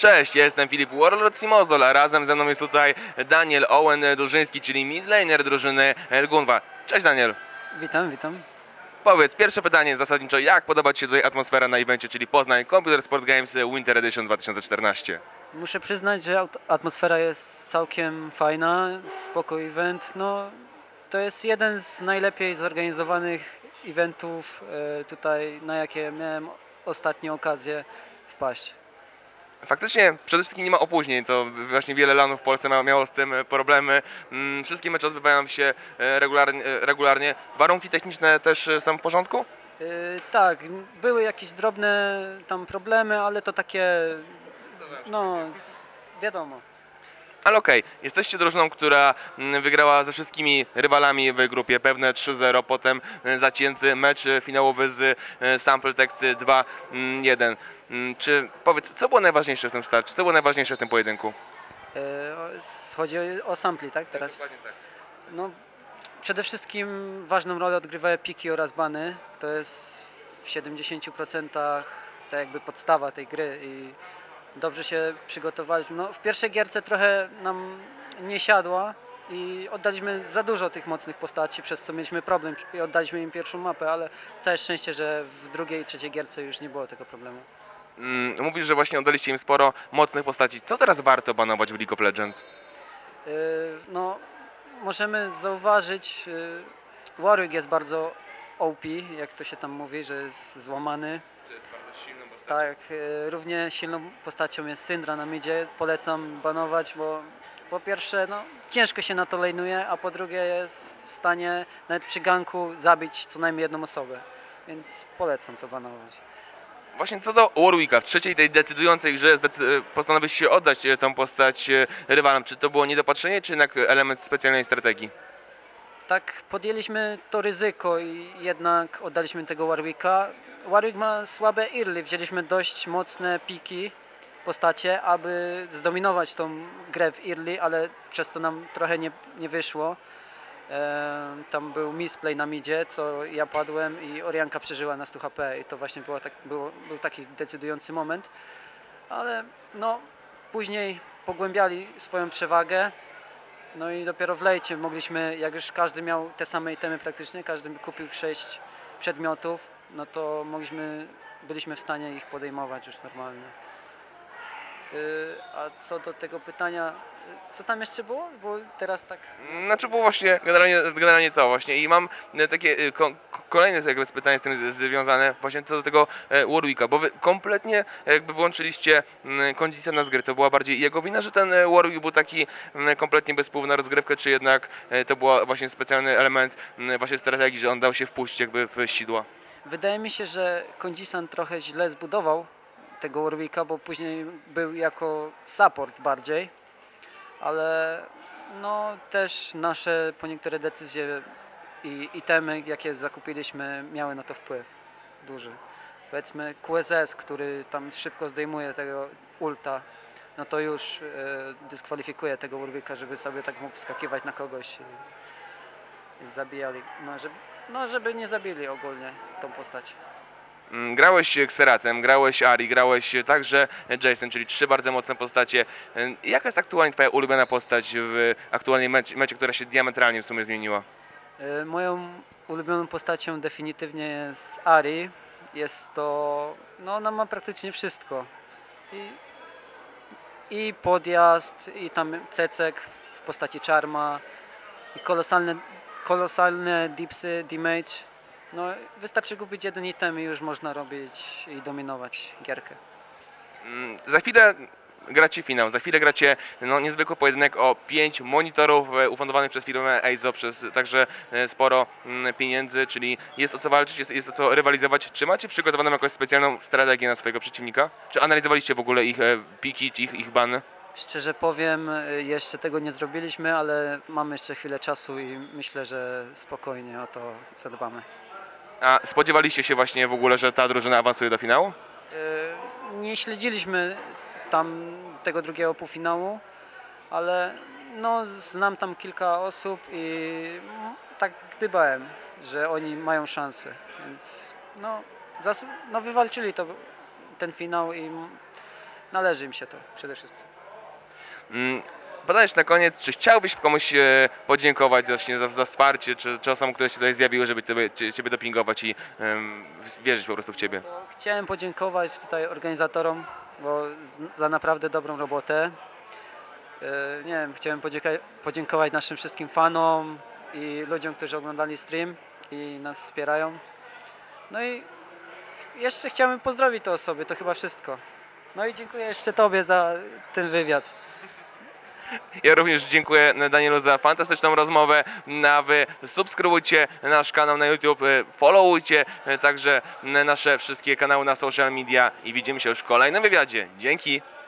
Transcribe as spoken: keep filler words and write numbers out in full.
Cześć, ja jestem Filip Warlord Simozol, a razem ze mną jest tutaj Daniel Owen Durzyński, czyli midlaner drużyny Gunwa. Cześć Daniel. Witam, witam. Powiedz, pierwsze pytanie zasadniczo, jak podoba Ci się tutaj atmosfera na evencie, czyli Poznań Computer Sport Games Winter Edition dwa tysiące czternaście? Muszę przyznać, że atmosfera jest całkiem fajna, spoko event. No, to jest jeden z najlepiej zorganizowanych eventów e, tutaj, na jakie miałem ostatnio okazję wpaść. Faktycznie przede wszystkim nie ma opóźnień, co właśnie wiele lanów w Polsce miało z tym problemy. Wszystkie mecze odbywają się regularnie. regularnie. Warunki techniczne też są w porządku? E, tak, były jakieś drobne tam problemy, ale to takie, no wiadomo. Ale okej, okay. Jesteście drużyną, która wygrała ze wszystkimi rywalami w grupie, pewne trzy zero, potem zacięty mecz finałowy z Sample Text dwa jeden. Czy powiedz, co było najważniejsze w tym starcie, co było najważniejsze w tym pojedynku? E, chodzi o sampli, tak teraz? Dokładnie tak. No, przede wszystkim ważną rolę odgrywają piki oraz bany. To jest w siedemdziesięciu procentach tak jakby podstawa tej gry i dobrze się przygotowaliśmy. No, w pierwszej gierce trochę nam nie siadła i oddaliśmy za dużo tych mocnych postaci, przez co mieliśmy problem i oddaliśmy im pierwszą mapę, ale całe szczęście, że w drugiej i trzeciej gierce już nie było tego problemu. Mm, mówisz, że właśnie oddaliście im sporo mocnych postaci. Co teraz warto banować w League of Legends? Yy, no, możemy zauważyć, yy, Warwick jest bardzo O P, jak to się tam mówi, że jest złamany. To jest bardzo silną postacią. Tak, yy, równie silną postacią jest Syndra na midzie. Polecam banować, bo po pierwsze no, ciężko się na to lejnuje, a po drugie jest w stanie nawet przy ganku zabić co najmniej jedną osobę. Więc polecam to banować. Właśnie co do Warwicka, w trzeciej tej decydującej grze postanowiłeś się oddać tą postać rywalom. Czy to było niedopatrzenie, czy jednak element specjalnej strategii? Tak, podjęliśmy to ryzyko i jednak oddaliśmy tego Warwicka. Warwick ma słabe early, wzięliśmy dość mocne piki, postacie, aby zdominować tą grę w early, ale przez to nam trochę nie, nie wyszło. E, tam był misplay na midzie, co ja padłem i Orianka przeżyła na stu H P i to właśnie było tak, było, był taki decydujący moment. Ale no, później pogłębiali swoją przewagę. No i dopiero w lejcie mogliśmy, jak już każdy miał te same itemy praktycznie, każdy kupił sześć przedmiotów, no to mogliśmy, byliśmy w stanie ich podejmować już normalnie. Yy, a co do tego pytania, co tam jeszcze było? Bo teraz tak... Znaczy było właśnie generalnie, generalnie to właśnie i mam takie ko kolejne jakby pytanie z tym z związane właśnie co do tego Warwicka, bo wy kompletnie jakby wyłączyliście kondycję na z gry. To była bardziej jego wina, że ten Warwick był taki kompletnie bez wpływu na rozgrywkę, czy jednak to był właśnie specjalny element właśnie strategii, że on dał się wpuścić jakby w sidła? Wydaje mi się, że Kondzisan trochę źle zbudował tego Warwicka, bo później był jako support bardziej, ale no też nasze po niektóre decyzje i itemy, jakie zakupiliśmy, miały na to wpływ duży. Powiedzmy Q S S, który tam szybko zdejmuje tego ulta, no to już e, dyskwalifikuje tego Warwicka, żeby sobie tak mógł wskakiwać na kogoś i, i zabijali, no żeby, no żeby nie zabili ogólnie tą postać. Grałeś Xeratem, grałeś Ari, grałeś także Jason, czyli trzy bardzo mocne postacie. Jaka jest aktualnie Twoja ulubiona postać w aktualnej mecie, mecie, która się diametralnie w sumie zmieniła? Moją ulubioną postacią definitywnie jest Ari. Jest to, no ona ma praktycznie wszystko. I, i podjazd, i tam cecek w postaci Charma, i kolosalne, kolosalne dipsy, damage. No, wystarczy kupić jeden item i już można robić i dominować gierkę. Za chwilę gracie finał, za chwilę gracie no, niezwykły pojedynek o pięć monitorów ufundowanych przez firmę Eizo, przez także sporo pieniędzy, czyli jest o co walczyć, jest, jest o co rywalizować. Czy macie przygotowaną jakąś specjalną strategię na swojego przeciwnika? Czy analizowaliście w ogóle ich piki, ich, ich bany? Szczerze powiem, jeszcze tego nie zrobiliśmy, ale mamy jeszcze chwilę czasu i myślę, że spokojnie o to zadbamy. A spodziewaliście się właśnie w ogóle, że ta drużyna awansuje do finału? Nie śledziliśmy tam tego drugiego półfinału, ale no, znam tam kilka osób i tak gdybałem, że oni mają szansę, więc no, no wywalczyli to, ten finał i należy im się to przede wszystkim. Mm, Podajesz na koniec, czy chciałbyś komuś e, podziękować właśnie za, za wsparcie, czy, czy osobom, które się tutaj zjawiły, żeby ciebie, cie- ciebie dopingować i em, wierzyć po prostu w ciebie? Chciałem podziękować tutaj organizatorom, bo z- za naprawdę dobrą robotę. E, Nie wiem, chciałem podzięka- podziękować naszym wszystkim fanom i ludziom, którzy oglądali stream i nas wspierają. No i jeszcze chciałem pozdrowić te osoby, to chyba wszystko. No i dziękuję jeszcze Tobie za ten wywiad. Ja również dziękuję Danielu za fantastyczną rozmowę. A wy subskrybujcie nasz kanał na YouTube, e, followujcie e, także nasze wszystkie kanały na social media i widzimy się już w kolejnym wywiadzie. Dzięki!